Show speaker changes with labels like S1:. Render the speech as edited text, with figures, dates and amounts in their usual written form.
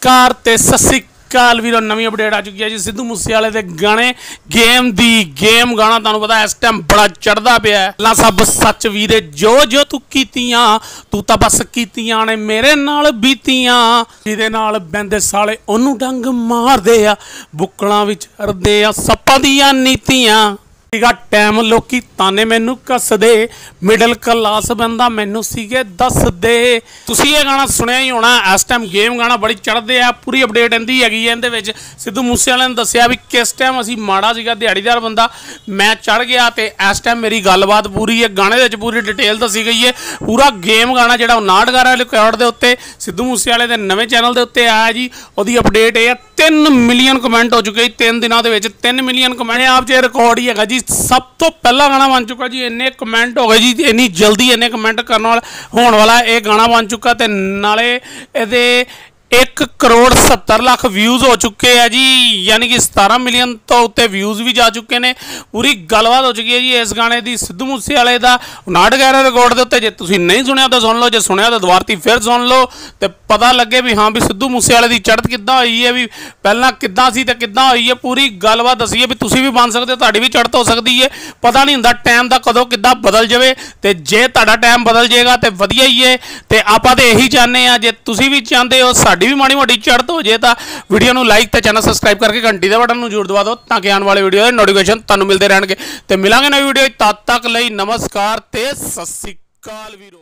S1: नमस्कार ते सत श्री अकाल वीरो। नवी अपडेट आ चुकी है जी सिद्धू मूसेवाले दे गाने गेम दी गेम गाना तुहानू पता इस टाइम बड़ा चढ़दा पिया है। ला सब सच वीरे जो जो तू कीतियां तू तां बस कीतियां ने मेरे नाल बीतियां जिहदे नाल बैंदे साले ओनू डंग मारदे आ बुक्कलां विच हरदे आ सप्पां दियां नीतियां टाइम लोकी ताने मैनू कसदे मिडल क्लास बंदा मैनू सीगे दसदे। तुसीं ये गाना सुनिया ही होना इस टाइम गेम गाना बड़ी चढ़दे आ। पूरी अपडेट इहदी हैगी है। इहदे विच सिद्धू मूसेवाले ने दस्सिया भी किस टाइम असीं माड़ा सीगा दिहाड़ीदार बंदा मैं चढ़ गया ते इस टाइम मेरी गलबात पूरी है। गाने दे विच पूरी डिटेल दसी गई है। पूरा गेम गाना जिहड़ा 59 गारा रिकॉर्ड दे उत्ते सिद्धू मूसेवाले दे नवें चैनल दे उत्ते आया जी। उहदी अपडेट ये 3 मिलियन कमेंट हो चुके 3 दिनों के 3 मिलियन कमेंट आप जो रिकॉर्ड ही है जी। सब तो पहला गाना बन चुका जी। इन्ने कमेंट हो गए जी इन्नी जल्दी इन्ने कमेंट करने वाला होने वाला ये गाना बन चुका ते नाले इहदे 1,70,00,000 व्यूज़ हो चुके हैं जी। यानी कि 17 मिलियन तो उत्ते व्यूज़ भी जा चुके हैं। पूरी गलबात हो चुकी है जी इस गाने की। सिद्धू मूसेवाले दा 59 गारा रिकॉर्ड दे उत्ते जे तुसीं नहीं सुनिया तो सुन लो, जे सुनिया तो दुबारा फिर सुन लो तो पता लगे भी हाँ भी सिद्धू मूसेवाले की चढ़त किद्दां होई है, भी पहला किद्दां सी ते किद्दां होई है। पूरी गलबात दसी है भी तुसीं भी बन सकते हो, तुहाडी भी चढ़त हो सकती है। पता नहीं हुंदा टाइम दा कदों किद्दां बदल जाए तो जे तुहाडा टाइम बदल जाएगा तो वधिया ही है। तो आपां तो यही चाहते हैं जे तुसीं भी चाहते हो साडी भी माड़ी मोटी चढ़त हो जाए तो वीडियो को लाइक तो चैनल सबसक्राइब करके घंटी के बटन जरूर दबा दो ताकि आने वाले वीडियो नोटिफिकेशन तुहानूं मिलते रहेंगे। तो मिलांगे नवी वीडियो तद तक लई नमस्कार ते सत श्री अकाल वीरो।